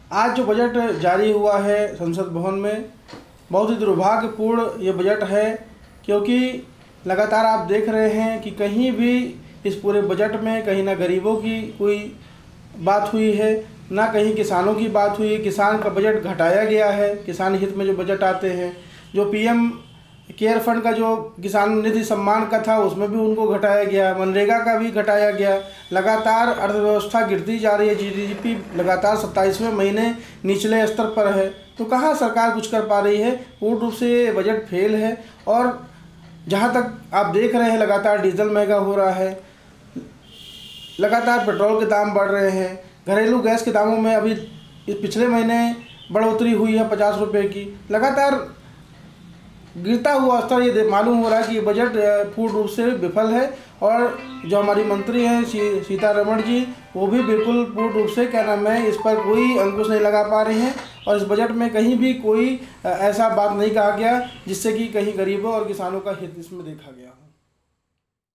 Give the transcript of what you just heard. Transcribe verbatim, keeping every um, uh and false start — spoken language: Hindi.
आज जो बजट जारी हुआ है संसद भवन में, बहुत ही दुर्भाग्यपूर्ण ये बजट है, क्योंकि लगातार आप देख रहे हैं कि कहीं भी इस पूरे बजट में कहीं ना गरीबों की कोई बात हुई है, ना कहीं किसानों की बात हुई है। किसान का बजट घटाया गया है। किसान हित में जो बजट आते हैं, जो पीएम केयर फंड का जो किसान निधि सम्मान का था उसमें भी उनको घटाया गया, मनरेगा का भी घटाया गया। लगातार अर्थव्यवस्था गिरती जा रही है, जीडीपी लगातार सत्ताईसवें महीने निचले स्तर पर है। तो कहाँ सरकार कुछ कर पा रही है? पूर्ण रूप से ये बजट फेल है। और जहाँ तक आप देख रहे हैं, लगातार डीजल महंगा हो रहा है, लगातार पेट्रोल के दाम बढ़ रहे हैं, घरेलू गैस के दामों में अभी इस पिछले महीने बढ़ोतरी हुई है पचास रुपये की। लगातार गिरता हुआ स्तर ये मालूम हो रहा है कि ये बजट पूर्ण रूप से विफल है। और जो हमारी मंत्री हैं सी, सीतारमण जी, वो भी बिल्कुल पूर्ण रूप से क्या नाम है, इस पर कोई अंकुश नहीं लगा पा रहे हैं। और इस बजट में कहीं भी कोई ऐसा बात नहीं कहा गया जिससे कि कहीं गरीबों और किसानों का हित इसमें देखा गया।